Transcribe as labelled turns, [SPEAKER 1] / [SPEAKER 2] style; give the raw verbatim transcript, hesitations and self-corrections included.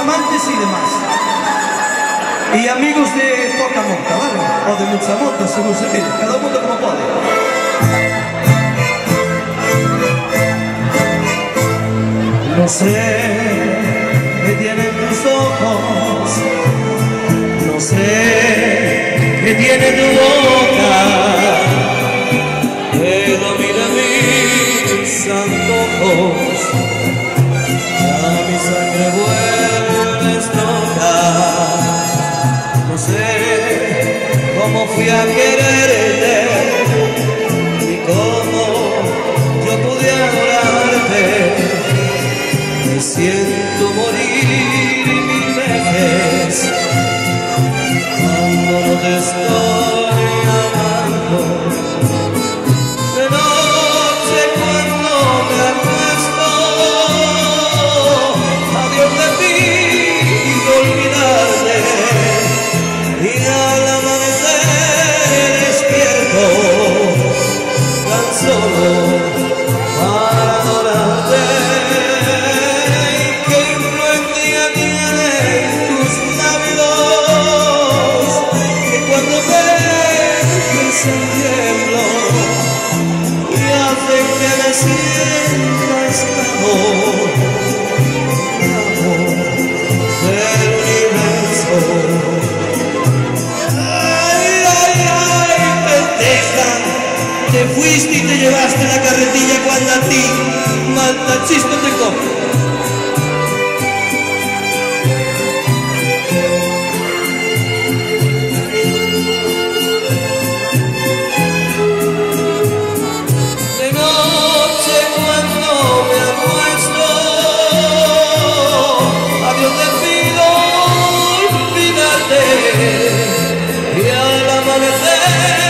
[SPEAKER 1] amantes y demás. Y amigos de poca monta, ¿vale? O de mucha monta, según se mire, cada mundo como puede. No sé qué tienen tus ojos, no sé qué tiene tu boca, pero mira mis antojos, ya mi sangre vuelve loca. No sé cómo fui a quererte ni cómo yo pude adorarte. Me siento morir mil veces cuando no te estoy amando. De noche cuando me acuesto, a Dios le pido olvidarte, y al amanecer despierto tan solo para adorarte. Y hace que me sientas amor, amor del universo. Ay, ay, ay, pendeja, te fuiste y te llevaste la carretilla cuando a ti maltachista te coge.
[SPEAKER 2] Y al amanecer